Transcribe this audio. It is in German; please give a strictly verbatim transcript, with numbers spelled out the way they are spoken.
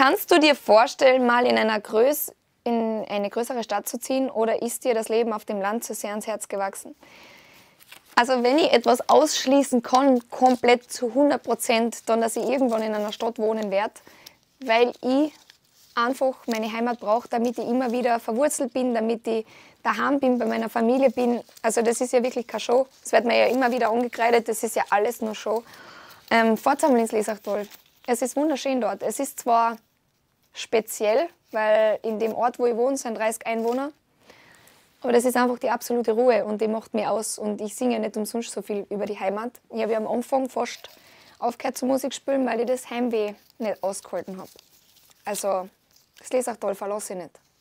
Kannst du dir vorstellen, mal in, einer Größ in eine größere Stadt zu ziehen, oder ist dir das Leben auf dem Land zu sehr ans Herz gewachsen? Also wenn ich etwas ausschließen kann, komplett zu hundert Prozent, dann, dass ich irgendwann in einer Stadt wohnen werde, weil ich einfach meine Heimat brauche, damit ich immer wieder verwurzelt bin, damit ich daheim bin, bei meiner Familie bin. Also das ist ja wirklich keine Show. Das wird mir ja immer wieder angekreidet, das ist ja alles nur Show. Ähm, fahrt einmal ins Lesachtal. Es ist wunderschön dort. Es ist zwar speziell, weil in dem Ort, wo ich wohne, sind dreißig Einwohner. Aber das ist einfach die absolute Ruhe und die macht mich aus. Und ich singe nicht umsonst so viel über die Heimat. Ich habe ja am Anfang fast aufgehört zu Musik spielen, weil ich das Heimweh nicht ausgehalten habe. Also das Lesachtal verlasse ich nicht.